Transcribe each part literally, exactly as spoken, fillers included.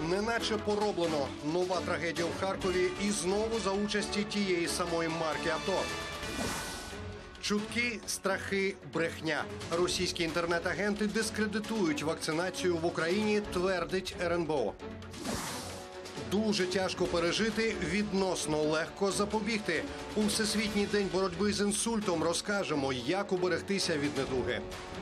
Неначе пороблено. Нова трагедія в Харкові і знову за участі тієї самої марки авто. Чутки, страхи, брехня. Російські інтернет-агенти дискредитують вакцинацію в Україні, твердить ер ен бе о. Дуже тяжко пережити, відносно легко запобігти. У Всесвітній день боротьби з інсультом розкажемо, як уберегтися від недуги.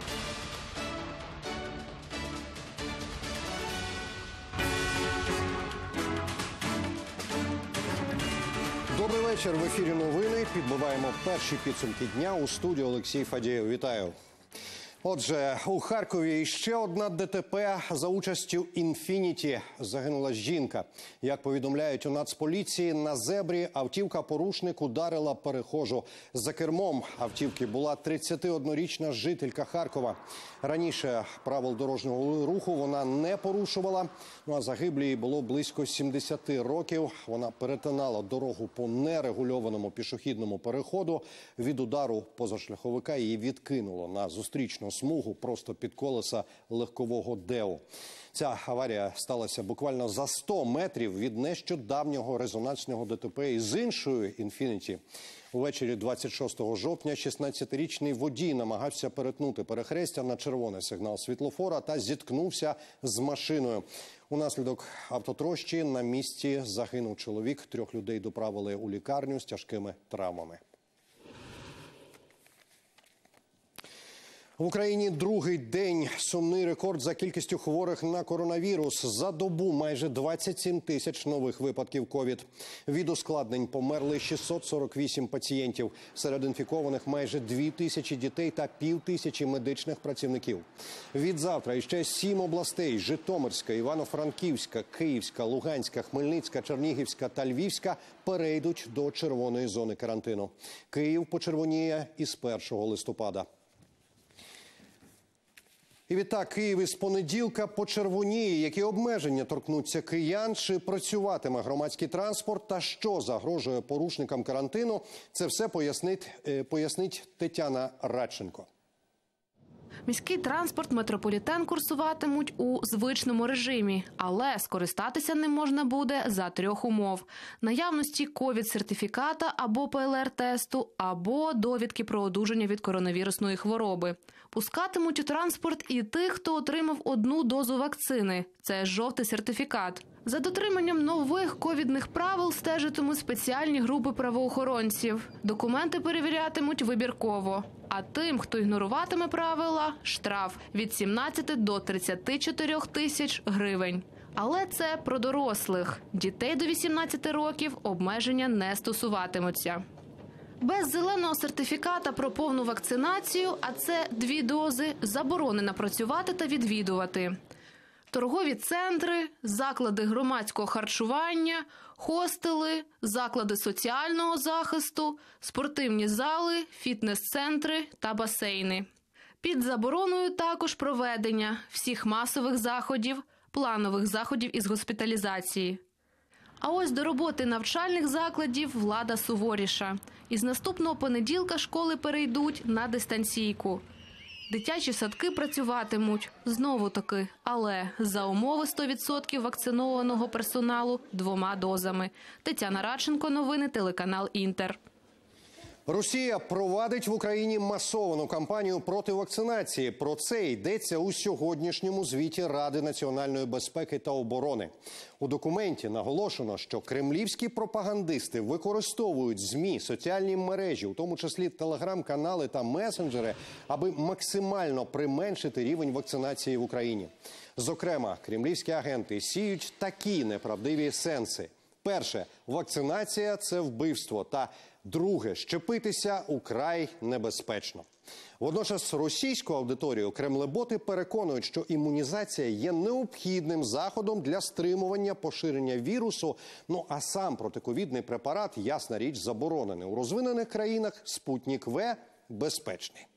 Добрий вечір. В ефірі новини. Підбиваємо перші підсумки дня. У студії Олексій Фадієв. Вітаю. Отже, у Харкові ще одна де те пе за участю «Інфініті». Загинула жінка. Як повідомляють у Нацполіції, на зебрі автівка-порушник ударила перехожу. За кермом автівки була тридцятиоднорічна жителька Харкова. Раніше правил дорожнього руху вона не порушувала. Ну а загиблій було близько сімдесяти років. Вона перетинала дорогу по нерегульованому пішохідному переходу. Від удару позашляховика її відкинуло на зустрічну смугу просто під колеса легкового ДЕО. Ця аварія сталася буквально за сто метрів від нещодавнього резонансного де те пе із іншою «Інфініті». Увечері двадцять шостого жовтня шістнадцятирічний водій намагався перетнути перехрестя на червоний сигнал світлофора та зіткнувся з машиною. Унаслідок автотрощі на місці загинув чоловік. Трьох людей доправили у лікарню з тяжкими травмами. В Україні другий день. Сумний рекорд за кількістю хворих на коронавірус. За добу майже двадцять сім тисяч нових випадків ковід. Від ускладнень померли шістсот сорок вісім пацієнтів. Серед інфікованих майже дві тисячі дітей та пів тисячі медичних працівників. Від завтра іще сім областей – Житомирська, Івано-Франківська, Київська, Луганська, Хмельницька, Чернігівська та Львівська – перейдуть до червоної зони карантину. Київ почервоніє із першого листопада. І відтак Київ із понеділка почервоніє. Які обмеження торкнуться киян? Чи працюватиме громадський транспорт? Та що загрожує порушникам карантину? Це все пояснить, пояснить Тетяна Радченко. Міський транспорт, метрополітен курсуватимуть у звичному режимі, але скористатися ним можна буде за трьох умов – наявності ковід-сертифіката або пе ел ер-тесту, або довідки про одужання від коронавірусної хвороби. Пускатимуть у транспорт і тих, хто отримав одну дозу вакцини – це жовтий сертифікат. За дотриманням нових ковідних правил стежитимуть спеціальні групи правоохоронців. Документи перевірятимуть вибірково. А тим, хто ігноруватиме правила – штраф від сімнадцяти до тридцяти чотирьох тисяч гривень. Але це про дорослих. Дітей до вісімнадцяти років обмеження не стосуватимуться. Без зеленого сертифіката про повну вакцинацію, а це дві дози, заборонено працювати та відвідувати. Торгові центри, заклади громадського харчування, хостели, заклади соціального захисту, спортивні зали, фітнес-центри та басейни. Під забороною також проведення всіх масових заходів, планових заходів із госпіталізації. А ось до роботи навчальних закладів влада суворіша. Із наступного понеділка школи перейдуть на дистанційку. Дитячі садки працюватимуть, знову-таки, але за умови сто відсотків вакцинованого персоналу двома дозами. Тетяна Радченко, новини, телеканал «Інтер». Росія провадить в Україні масовану кампанію проти вакцинації. Про це йдеться у сьогоднішньому звіті Ради національної безпеки та оборони. У документі наголошено, що кремлівські пропагандисти використовують ЗМІ, соціальні мережі, у тому числі телеграм-канали та месенджери, аби максимально применшити рівень вакцинації в Україні. Зокрема, кремлівські агенти сіють такі неправдиві сенси. Перше – вакцинація – це вбивство. Та друге – щепитися украй небезпечно. Водночас російську аудиторію кремлеботи переконують, що імунізація є необхідним заходом для стримування поширення вірусу. Ну а сам протиковідний препарат, ясна річ, заборонений. У розвинених країнах «Спутник Ве» безпечний.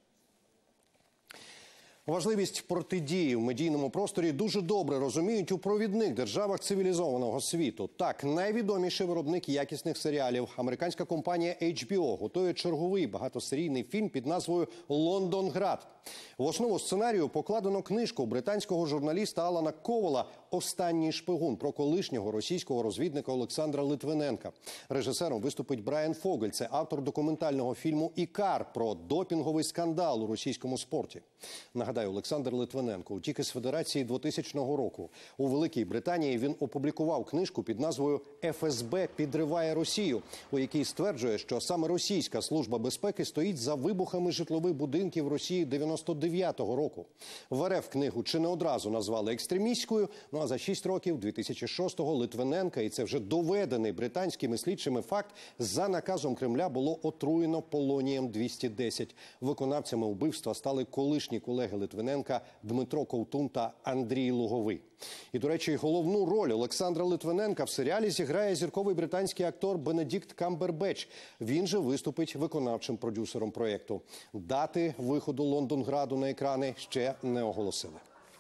Важливість протидії в медійному просторі дуже добре розуміють у провідних державах цивілізованого світу. Так, найвідоміший виробник якісних серіалів, американська компанія ейч бі о, готує черговий багатосерійний фільм під назвою «Лондонград». В основу сценарію покладено книжку британського журналіста Алана Ковала «Останній шпигун» про колишнього російського розвідника Олександра Литвиненка. Режисером виступить Брайан Фогель. Це автор документального фільму «Ікар» про допінговий скандал у російському спорті. Нагадаю, Олександр Литвиненко утік із Федерації двотисячного року. У Великій Британії він опублікував книжку під назвою «Еф Ес Бе підриває Росію», у якій стверджує, що саме російська служба безпеки стоїть за вибухами житлових будинків Росії дев'яносто дев'ятого року. В РФ книгу чи не одразу назвали екстремістською, ну а за шість років, дві тисячі шостого, Литвиненка, і це вже доведений британськими слідчими факт, за наказом Кремля було отруєно полонієм двісті десять. Виконавцями вбивства стали колишні колеги Литвиненка Дмитро Ковтун та Андрій Луговий. І, до речі, головну роль Олександра Литвиненка в серіалі зіграє зірковий британський актор Бенедикт Камбербетч. Він же виступить виконавчим продюсером проєкту. Дати виходу «Лондонграду» на екрани ще не оголосили.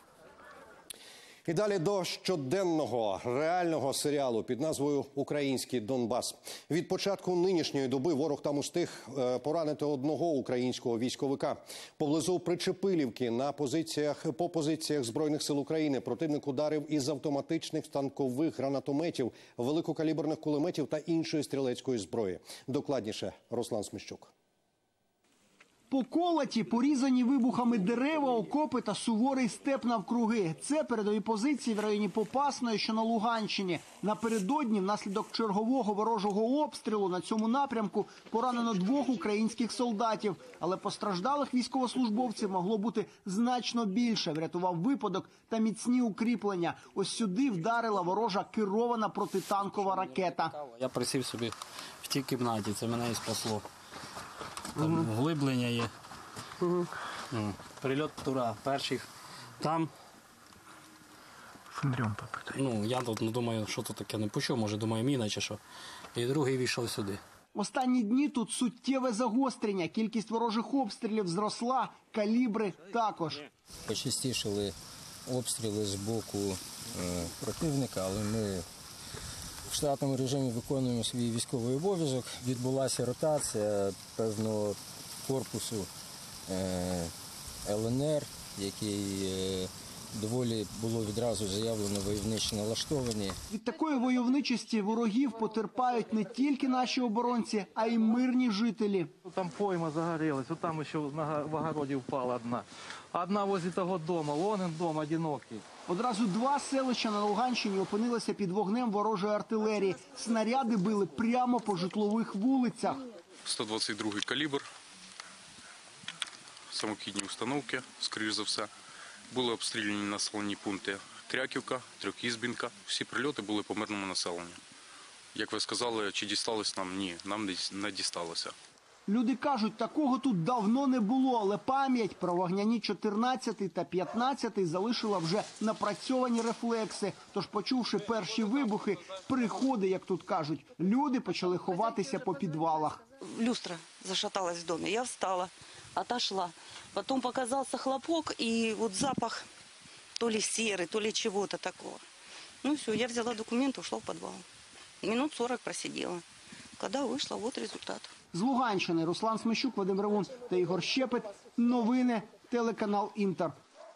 І далі до щоденного реального серіалу під назвою «Український Донбас». Від початку нинішньої доби ворог там устиг поранити одного українського військовика. Поблизу Причепилівки на позиціях, по позиціях Збройних сил України противник ударив із автоматичних станкових гранатометів, великокаліберних кулеметів та іншої стрілецької зброї. Докладніше Руслан Сміщук. Поколоті, порізані вибухами дерева, окопи та суворий степ навкруги. Це передові позиції в районі Попасної, що на Луганщині. Напередодні, внаслідок чергового ворожого обстрілу на цьому напрямку поранено двох українських солдатів. Але постраждалих військовослужбовців могло бути значно більше. Врятував випадок та міцні укріплення. Ось сюди вдарила ворожа керована протитанкова ракета. Я присів собі в тій кімнаті, це мене і спасло. Там угу. Вглиблення є. Угу. Ну, прильот тура перших там. Ну, я тут ну, думаю, що тут таке не пущу, може думаю міна чи що. І другий війшов сюди. Останні дні тут суттєве загострення. Кількість ворожих обстрілів зросла, калібри також. Почастішили обстріли з боку е, противника, але ми в штатному режимі виконуємо свій військовий обов'язок. Відбулася ротація певного корпусу е, Ел Ен Ер, який е, доволі було відразу заявлено войовничо налаштовані. Від такої войовничості ворогів потерпають не тільки наші оборонці, а й мирні жителі. Там пойма загорелась, вот там еще в огороде упала одна. Одна возле того дома, вон он дом одинокий. Одразу два селища на Луганщині опинилися під вогнем ворожої артилерії. Снаряди били прямо по житлових вулицях. сто двадцять другий калібр, самохідні установки, скоріш за все. Були обстріляні населені пункти Кряківка, Трьохізбінка. Всі прильоти були по мирному населенню. Як ви сказали, чи дісталось нам? Ні, нам не дісталося. Люди кажуть, такого тут давно не було, але пам'ять про вогняні чотирнадцятий та п'ятнадцятий залишила вже напрацьовані рефлекси. Тож, почувши перші вибухи, приходи, як тут кажуть, люди почали ховатися по підвалах. Люстра зашаталась в домі, я встала, отошла. Потом показался хлопок и вот запах то ли серы, то ли чего-то такого. Ну все, я взяла документы, ушла в подвал. Минут сорок просидела. Когда вышла, вот результат. З Луганщини Руслан Смещук, Вадим Ревун та Ігор Щепет. Новини, телеканал Інтер.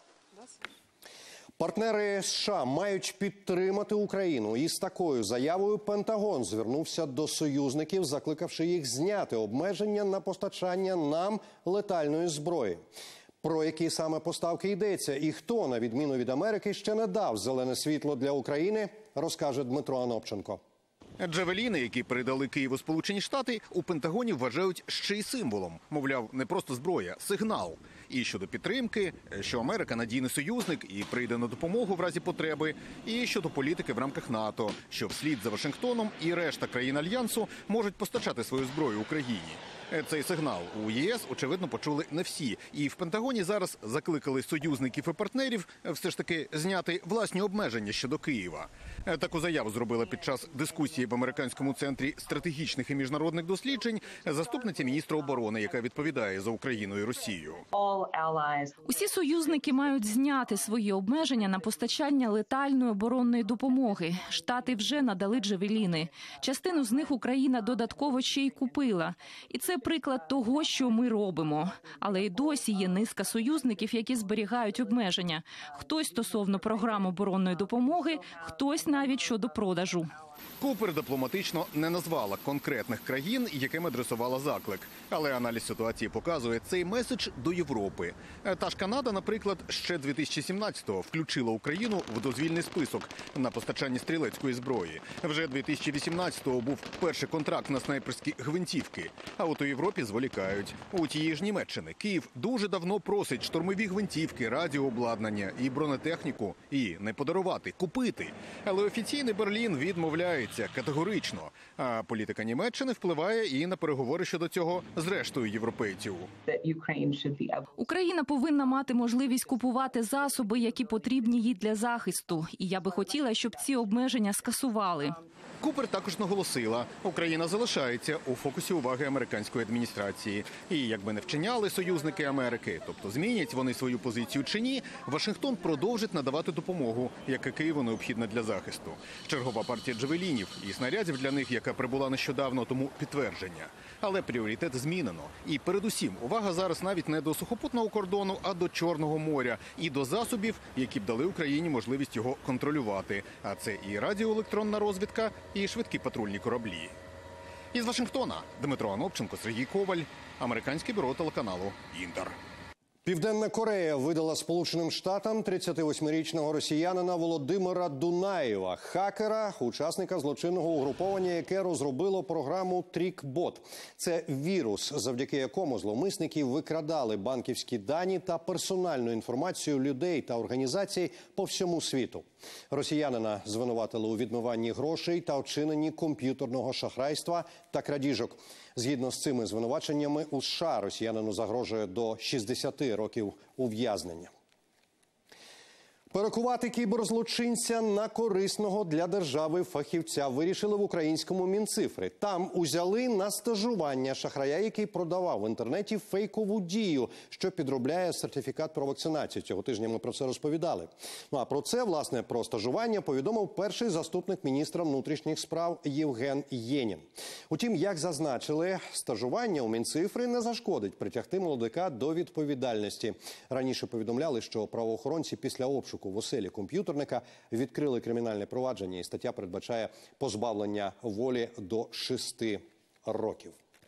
Партнери США мають підтримати Україну. І з такою заявою Пентагон звернувся до союзників, закликавши їх зняти обмеження на постачання нам летальної зброї. Про які саме поставки йдеться і хто, на відміну від Америки, ще не дав зелене світло для України, розкаже Дмитро Анопченко. Джавеліни, які передали Києву Сполучені Штати, у Пентагоні вважають ще й символом. Мовляв, не просто зброя, сигнал. І щодо підтримки, що Америка надійний союзник і прийде на допомогу в разі потреби, і щодо політики в рамках НАТО, що вслід за Вашингтоном і решта країн Альянсу можуть постачати свою зброю Україні. Цей сигнал у Є С, очевидно, почули не всі. І в Пентагоні зараз закликали союзників і партнерів все ж таки зняти власні обмеження щодо Києва. Таку заяву зробила під час дискусії в Американському центрі стратегічних і міжнародних досліджень заступниця міністра оборони, яка відповідає за Україну і Росію. Усі союзники мають зняти свої обмеження на постачання летальної оборонної допомоги. Штати вже надали джавеліни. Частину з них Україна додатково ще й купила. І це приклад того, що ми робимо. Але й досі є низка союзників, які зберігають обмеження. Хтось стосовно програм оборонної допомоги, хтось навіть щодо продажу. Купер дипломатично не назвала конкретних країн, яким адресувала заклик. Але аналіз ситуації показує цей меседж до Європи. Та ж Канада, наприклад, ще дві тисячі сімнадцятого включила Україну в дозвільний список на постачання стрілецької зброї. Вже дві тисячі вісімнадцятого був перший контракт на снайперські гвинтівки. А от у Європі зволікають. У тієї ж Німеччини Київ дуже давно просить штурмові гвинтівки, радіообладнання і бронетехніку. І не подарувати, купити. Але офіційний Берлін відмовляється категорично. А політика Німеччини впливає і на переговори щодо цього з рештою європейців. Україна повинна мати можливість купувати засоби, які потрібні їй для захисту. І я би хотіла, щоб ці обмеження скасували. Купер також наголосила, Україна залишається у фокусі уваги американської адміністрації. І якби не вчиняли союзники Америки, тобто змінять вони свою позицію чи ні, Вашингтон продовжить надавати допомогу, яка Києву необхідна для захисту. Чергова партія джавелінів і снарядів для них, яка прибула нещодавно, тому підтвердження. Але пріоритет змінено. І передусім увага зараз навіть не до сухопутного кордону, а до Чорного моря. І до засобів, які б дали Україні можливість його контролювати. А це і радіоелектронна розвідка, і швидкі патрульні кораблі. Із Вашингтона Дмитро Анопченко, Сергій Коваль, американське бюро телеканалу «Інтер». Південна Корея видала Сполученим Штатам тридцятивосьмирічного росіянина Володимира Дунаєва, хакера, учасника злочинного угруповання, яке розробило програму «Трікбот». Це вірус, завдяки якому зловмисники викрадали банківські дані та персональну інформацію людей та організацій по всьому світу. Росіянина звинуватили у відмиванні грошей та вчиненні комп'ютерного шахрайства та крадіжок. Згідно з цими звинуваченнями, у США росіянину загрожує до шістдесяти років ув'язнення. Перекувати кіберзлочинця на корисного для держави фахівця вирішили в українському Мінцифри. Там узяли на стажування шахрая, який продавав в інтернеті фейкову дію, що підробляє сертифікат про вакцинацію. Цього тижня ми про це розповідали. Ну а про це, власне, про стажування повідомив перший заступник міністра внутрішніх справ Євген Єнін. Утім, як зазначили, стажування у Мінцифри не зашкодить притягти молодика до відповідальності. Раніше повідомляли, що правоохоронці після обшуку в оселі комп'ютерника відкрили кримінальне провадження, і стаття передбачає позбавлення волі до шести років.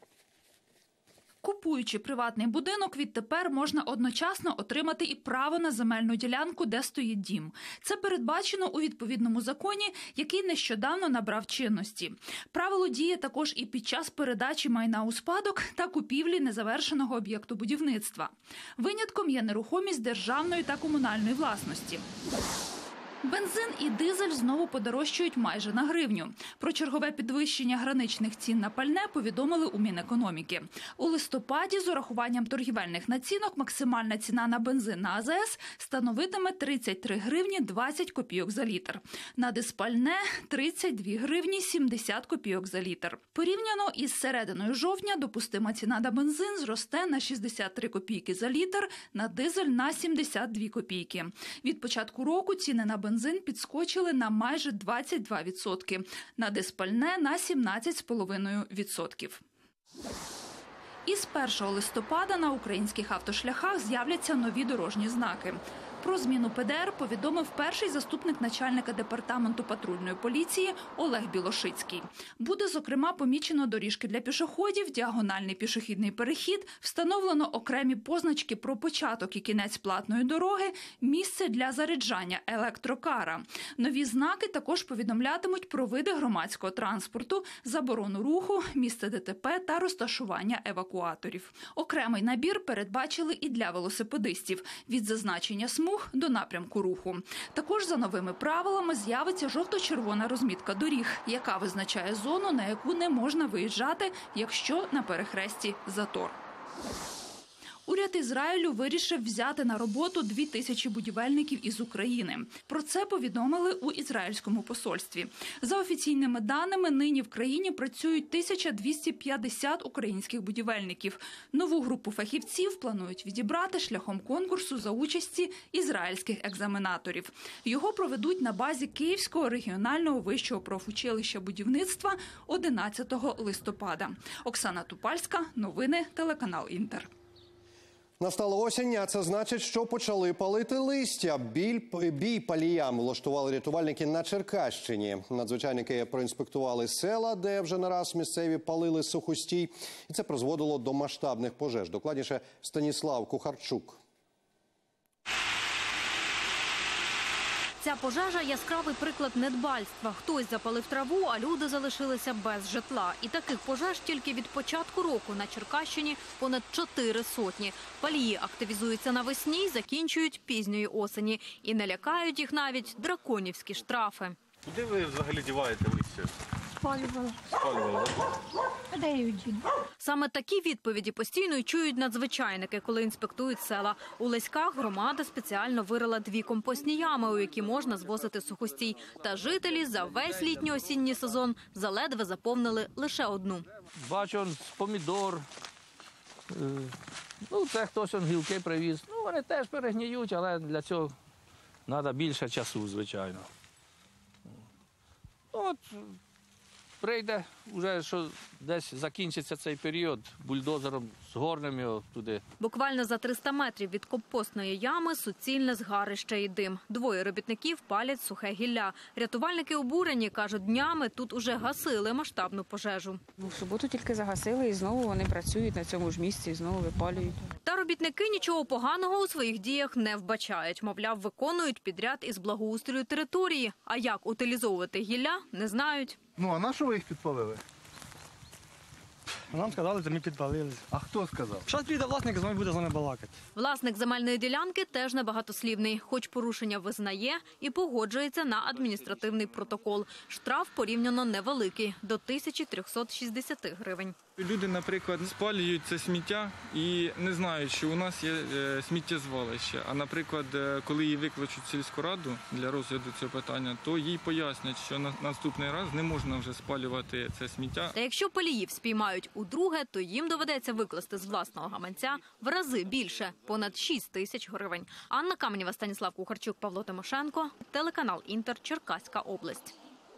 Купуючи приватний будинок, відтепер можна одночасно отримати і право на земельну ділянку, де стоїть дім. Це передбачено у відповідному законі, який нещодавно набрав чинності. Правило діє також і під час передачі майна у спадок та купівлі незавершеного об'єкту будівництва. Винятком є нерухомість державної та комунальної власності. Бензин і дизель знову подорожчають майже на гривню. Про чергове підвищення граничних цін на пальне повідомили у Мінекономіки. У листопаді з урахуванням торгівельних націнок максимальна ціна на бензин на АЗС становитиме тридцять три гривні двадцять копійок за літр. На диспальне – тридцять дві гривні сімдесят копійок за літр. Порівняно із серединою жовтня допустима ціна на бензин зросте на шістдесят три копійки за літр, на дизель – на сімдесят дві копійки. Від початку року ціни на бензин Бензин підскочили на майже двадцять два відсотки, на диспальне – на сімнадцять цілих п'ять десятих відсотка. Із першого листопада на українських автошляхах з'являться нові дорожні знаки. Про зміну ПДР повідомив перший заступник начальника департаменту патрульної поліції Олег Білошицький. Буде, зокрема, помічено доріжки для пішоходів, діагональний пішохідний перехід, встановлено окремі позначки про початок і кінець платної дороги, місце для заряджання електрокара. Нові знаки також повідомлятимуть про види громадського транспорту, заборону руху, місце ДТП та розташування евакуаторів. Окремий набір передбачили і для велосипедистів – від зазначення смуг до напрямку руху. Також за новими правилами з'явиться жовто-червона розмітка доріг, яка визначає зону, на яку не можна виїжджати, якщо на перехресті затор. Уряд Ізраїлю вирішив взяти на роботу дві тисячі будівельників із України. Про це повідомили у ізраїльському посольстві. За офіційними даними, нині в країні працюють тисяча двісті п'ятдесят українських будівельників. Нову групу фахівців планують відібрати шляхом конкурсу за участі ізраїльських екзаменаторів. Його проведуть на базі Київського регіонального вищого профучилища будівництва одинадцятого листопада. Оксана Тупальська, новини, телеканал «Інтер». Настала осінь, а це значить, що почали палити листя. Біль, бій паліям влаштували рятувальники на Черкащині. Надзвичайники проінспектували села, де вже не раз місцеві палили сухостій. І це призводило до масштабних пожеж. Докладніше Станіслав Кухарчук. Ця пожежа – яскравий приклад недбальства. Хтось запалив траву, а люди залишилися без житла. І таких пожеж тільки від початку року на Черкащині понад чотири сотні. Палії активізуються навесні й закінчують пізньої осені. І не лякають їх навіть драконівські штрафи. Куди ви взагалі діваєте листя? Спалювали. Спалювали, А де її діти? Саме такі відповіді постійно й чують надзвичайники, коли інспектують села. У Леськах громада спеціально вирила дві компостні ями, у які можна звозити сухостій. Та жителі за весь літньо-осінній сезон заледве заповнили лише одну. Бачу, он помідор. Е, Ну, це хтось он гілки привіз. Ну, вони теж перегніють, але для цього треба більше часу, звичайно. От, прийде, вже що десь закінчиться цей період, бульдозером згорнемо його туди. Буквально за триста метрів від компостної ями суцільне згарище і дим. Двоє робітників палять сухе гілля. Рятувальники обурені, кажуть, днями тут уже гасили масштабну пожежу. В суботу тільки загасили і знову вони працюють на цьому ж місці, і знову випалюють. Та робітники нічого поганого у своїх діях не вбачають. Мовляв, виконують підряд із благоустрою території. А як утилізовувати гілля, не знають. Ну, а на що ви їх підпалили? Нам сказали, то ми підпалили. А хто сказав? Зараз прийде власник, з вами буде з вами балакати. Власник земельної ділянки теж небагатослівний. Хоч порушення визнає і погоджується на адміністративний протокол. Штраф порівняно невеликий – до тисячі трьохсот шістдесят гривень. Люди, наприклад, спалюють це сміття і не знають, що у нас є сміттєзвалище. А, наприклад, коли її викличуть в сільську раду для розгляду цього питання, то їй пояснять, що на наступний раз не можна вже спалювати це сміття. Та якщо паліїв спіймають удруге, то їм доведеться викласти з власного гаманця в рази більше – понад шість тисяч гривень. Анна Каменєва, Станіслав Кухарчук, Павло Тимошенко, телеканал «Інтер», Черкаська область.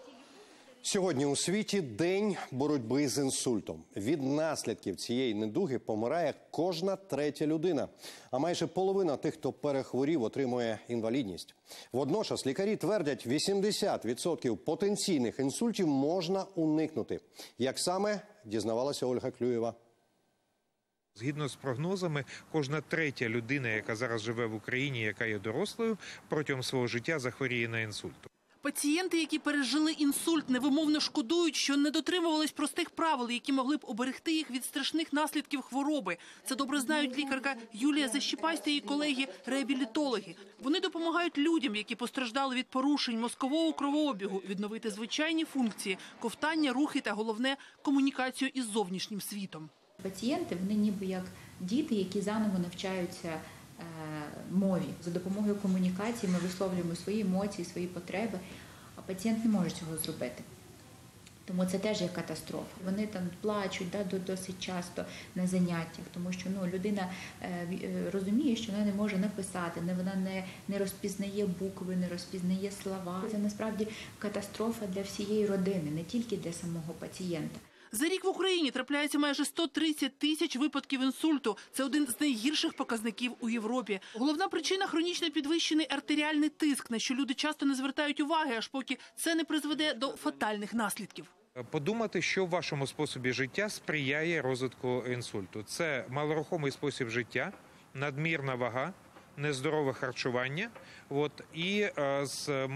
Сьогодні у світі день боротьби з інсультом. Від наслідків цієї недуги помирає кожна третя людина. А майже половина тих, хто перехворів, отримує інвалідність. Водночас лікарі твердять, вісімдесят відсотків потенційних інсультів можна уникнути. Як саме, дізнавалася Ольга Клюєва. Згідно з прогнозами, кожна третя людина, яка зараз живе в Україні, яка є дорослою, протягом свого життя захворіє на інсульт. Пацієнти, які пережили інсульт, невимовно шкодують, що не дотримувались простих правил, які могли б оберегти їх від страшних наслідків хвороби. Це добре знають лікарка Юлія Защіпась та її колеги-реабілітологи. Вони допомагають людям, які постраждали від порушень мозкового кровообігу, відновити звичайні функції – ковтання, рухи та, головне, комунікацію із зовнішнім світом. Пацієнти, вони ніби як діти, які заново навчаються мові. За допомогою комунікації ми висловлюємо свої емоції, свої потреби, а пацієнт не може цього зробити. Тому це теж є катастрофа. Вони там плачуть да, досить часто на заняттях, тому що ну, людина е, розуміє, що вона не може написати, не, вона не, не розпізнає букви, не розпізнає слова. Це насправді катастрофа для всієї родини, не тільки для самого пацієнта. За рік в Україні трапляється майже сто тридцять тисяч випадків інсульту. Це один з найгірших показників у Європі. Головна причина – хронічно підвищений артеріальний тиск, на що люди часто не звертають уваги, аж поки це не призведе до фатальних наслідків. Подумати, що в вашому способі життя сприяє розвитку інсульту. Це малорухомий спосіб життя, надмірна вага, нездорове харчування, от, і,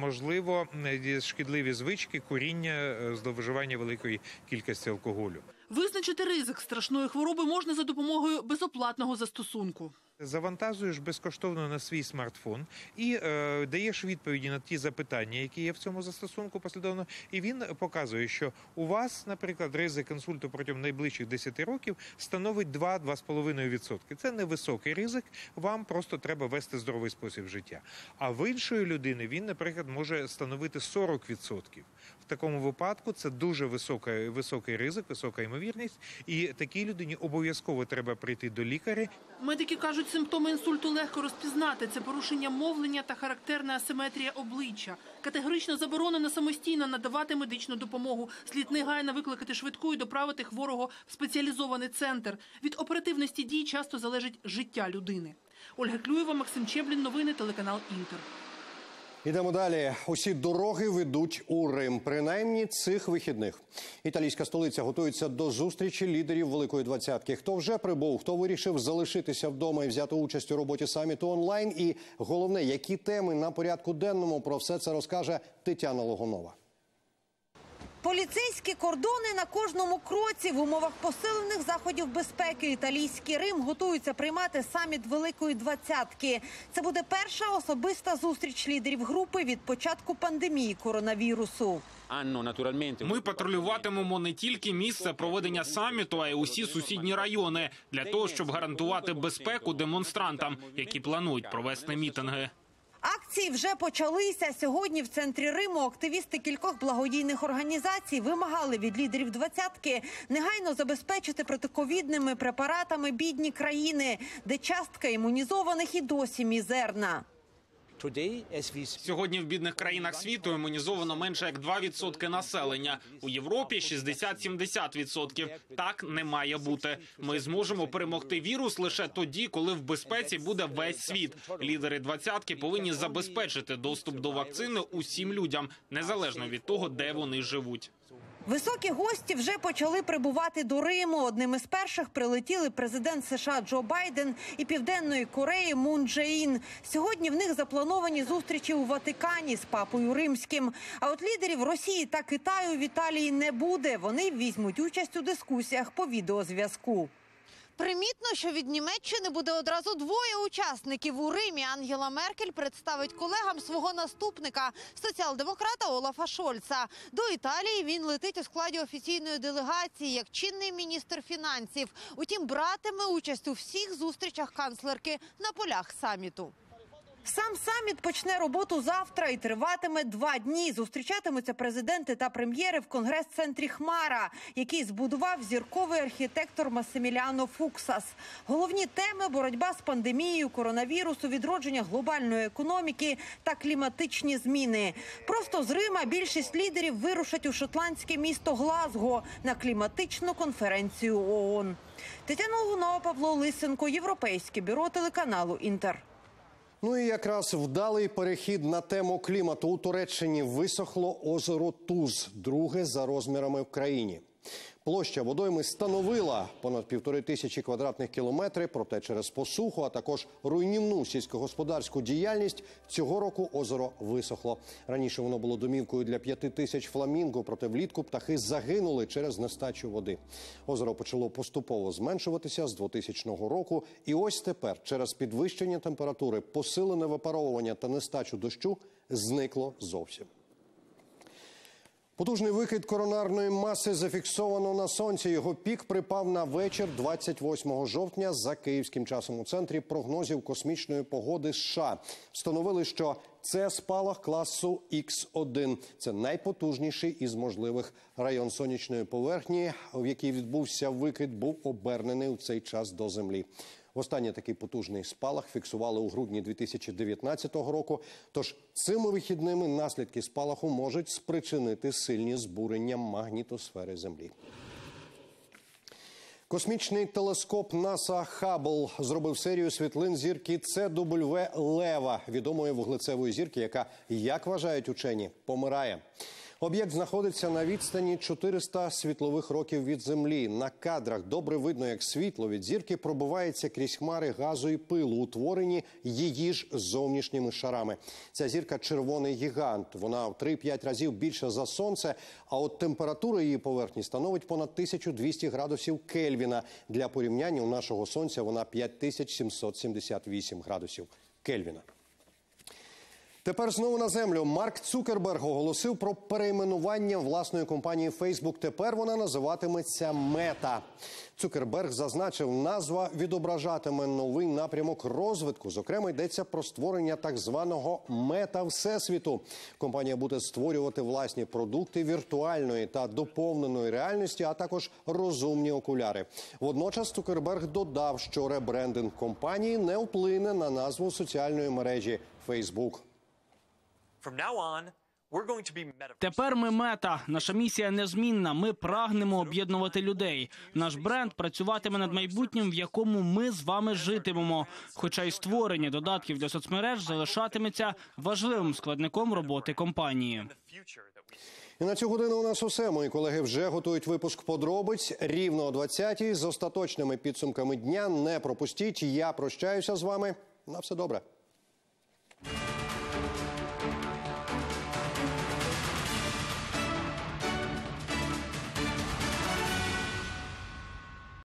можливо, шкідливі звички, куріння, зловживання великої кількості алкоголю. Визначити ризик страшної хвороби можна за допомогою безоплатного застосунку. Завантажуєш безкоштовно на свій смартфон і е, даєш відповіді на ті запитання, які є в цьому застосунку послідовно, і він показує, що у вас, наприклад, ризик інсульту протягом найближчих десяти років становить два-два з половиною відсотки. Це невисокий ризик, вам просто треба вести здоровий спосіб життя. А в іншої людини він, наприклад, може становити сорок відсотків. В такому випадку це дуже висока, високий ризик, висока ймовірність, і такій людині обов'язково треба прийти до лікаря. Медики кажуть, симптоми інсульту легко розпізнати. Це порушення мовлення та характерна асиметрія обличчя. Категорично заборонено самостійно надавати медичну допомогу. Слід негайно викликати швидку і доправити хворого в спеціалізований центр. Від оперативності дій часто залежить життя людини. Ольга Клюєва, Максим Чеблін, новини, телеканал «Інтер». Ідемо далі. Усі дороги ведуть у Рим. Принаймні цих вихідних. Італійська столиця готується до зустрічі лідерів Великої двадцятки. Хто вже прибув, хто вирішив залишитися вдома і взяти участь у роботі саміту онлайн. І головне, які теми на порядку денному, про все це розкаже Тетяна Логунова. Поліцейські кордони на кожному кроці. В умовах посилених заходів безпеки італійський Рим готується приймати саміт Великої двадцятки. Це буде перша особиста зустріч лідерів групи від початку пандемії коронавірусу. Ми патрулюватимемо не тільки місце проведення саміту, а й усі сусідні райони, для того, щоб гарантувати безпеку демонстрантам, які планують провести мітинги. Акції вже почалися. Сьогодні в центрі Риму активісти кількох благодійних організацій вимагали від лідерів двадцятки негайно забезпечити протиковідними препаратами бідні країни, де частка імунізованих і досі мізерна. Сьогодні в бідних країнах світу імунізовано менше як два відсотки населення. У Європі шістдесят-сімдесят відсотків. Так не має бути. Ми зможемо перемогти вірус лише тоді, коли в безпеці буде весь світ. Лідери двадцятки повинні забезпечити доступ до вакцини усім людям, незалежно від того, де вони живуть. Високі гості вже почали прибувати до Риму. Одним із перших прилетіли президент США Джо Байден і Південної Кореї Мун Дже-ін. Сьогодні в них заплановані зустрічі у Ватикані з Папою Римським. А от лідерів Росії та Китаю в Італії не буде. Вони візьмуть участь у дискусіях по відеозв'язку. Примітно, що від Німеччини буде одразу двоє учасників у Римі. Ангела Меркель представить колегам свого наступника – соціал-демократа Олафа Шольца. До Італії він летить у складі офіційної делегації як чинний міністр фінансів. Утім, братиме участь у всіх зустрічах канцлерки на полях саміту. Сам саміт почне роботу завтра і триватиме два дні. Зустрічатимуться президенти та прем'єри в конгрес-центрі «Хмара», який збудував зірковий архітектор Масиміліано Фуксас. Головні теми – боротьба з пандемією коронавірусу, відродження глобальної економіки та кліматичні зміни. Просто з Рима більшість лідерів вирушать у шотландське місто Глазго на кліматичну конференцію ООН. Тетяна Логунова, Павло Лисенко, Європейське бюро телеканалу «Інтер». Ну і якраз вдалий перехід на тему клімату. У Туреччині висохло озеро Туз, друге за розмірами в країні. Площа водойми становила понад півтори тисячі квадратних кілометрів, проте через посуху, а також руйнівну сільськогосподарську діяльність цього року озеро висохло. Раніше воно було домівкою для п'яти тисяч фламінго, проте влітку птахи загинули через нестачу води. Озеро почало поступово зменшуватися з двохтисячного року, і ось тепер через підвищення температури, посилене випаровування та нестачу дощу зникло зовсім. Потужний викид коронарної маси зафіксовано на Сонці. Його пік припав на вечір двадцять восьмого жовтня за київським часом. У Центрі прогнозів космічної погоди США встановили, що це спалах класу ікс один. Це найпотужніший із можливих. Район сонячної поверхні, в якій відбувся викид, був обернений у цей час до Землі. Востаннє такий потужний спалах фіксували у грудні дві тисячі дев'ятнадцятого року. Тож цими вихідними наслідки спалаху можуть спричинити сильні збурення магнітосфери Землі. Космічний телескоп НАСА «Хаббл» зробив серію світлин зірки Це Дабл Ю Лева, відомої вуглецевої зірки, яка, як вважають учені, помирає. Об'єкт знаходиться на відстані чотириста світлових років від землі. На кадрах добре видно, як світло від зірки пробивається крізь хмари газу і пилу, утворені її ж зовнішніми шарами. Ця зірка – червоний гігант. Вона в три-п'ять разів більша за Сонце, а от температура її поверхні становить понад тисячу двісті градусів Кельвіна. Для порівняння у нашого Сонця вона п'ять тисяч сімсот сімдесят вісім градусів Кельвіна. Тепер знову на землю. Марк Цукерберг оголосив про перейменування власної компанії Facebook. Тепер вона називатиметься Мета. Цукерберг зазначив, назва відображатиме новий напрямок розвитку. Зокрема, йдеться про створення так званого мета-всесвіту. Компанія буде створювати власні продукти віртуальної та доповненої реальності, а також розумні окуляри. Водночас Цукерберг додав, що ребрендинг компанії не вплине на назву соціальної мережі Facebook. Тепер ми Мета. Наша місія незмінна. Ми прагнемо об'єднувати людей. Наш бренд працюватиме над майбутнім, в якому ми з вами житимемо. Хоча й створення додатків для соцмереж залишатиметься важливим складником роботи компанії. І на цю годину у нас усе. Мої колеги вже готують випуск подробиць. Рівно о двадцятій з остаточними підсумками дня. Не пропустіть. Я прощаюся з вами. На все добре.